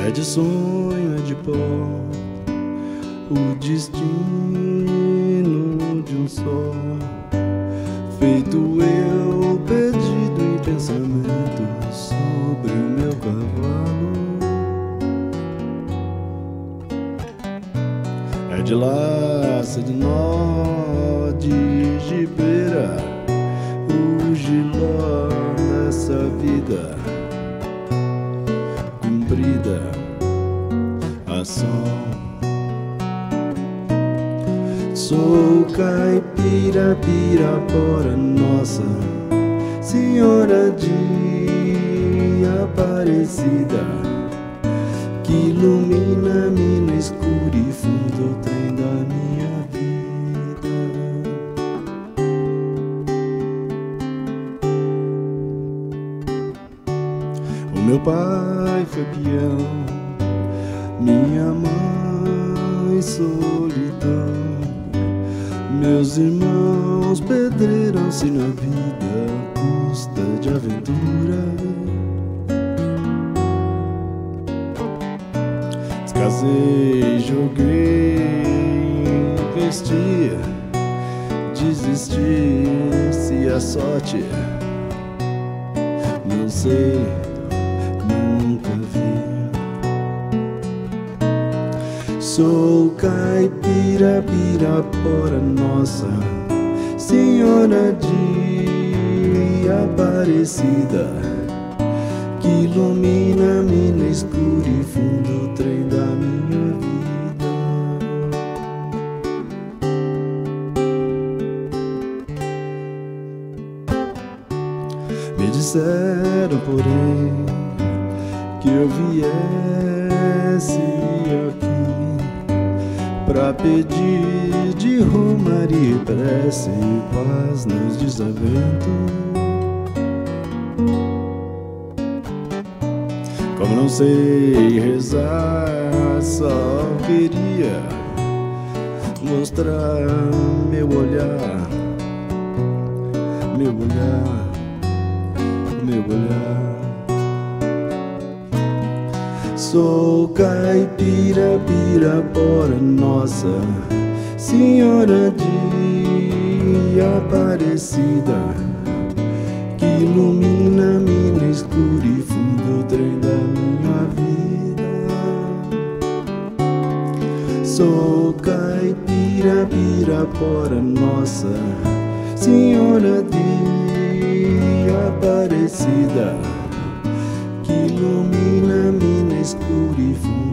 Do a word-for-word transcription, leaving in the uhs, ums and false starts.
É de sonho, é de pó, o destino de um só, feito eu perdido em pensamento sobre o meu cavalo. É de laço, de nó, de gibeira, o giló dessa vida comprida a sol. Sou caipira, pirapora, Nossa Senhora de Aparecida, que ilumina-me no escuro e fundo o trem da minha vida. O meu pai foi peão, minha mãe solidão, meus irmãos pedreiram-se na vida à custa de aventura. Descasei, joguei, investi, desisti, se a sorte não sei, nunca vi. Sou caipira, pirapora, Nossa Senhora de Aparecida, que ilumina-me no escuro e fundo o trem da minha vida. Me disseram, porém, que eu viesse aqui pra pedir de romaria e prece e paz nos desaventos. Como não sei rezar, só queria mostrar meu olhar, meu olhar, meu olhar. Sou caipira, pirapora, Nossa Senhora de Aparecida, que ilumina-me no escuro e fundo o trem da minha vida. Sou caipira, pirapora, Nossa Senhora de Aparecida, que ilumina-me no escuro e fundo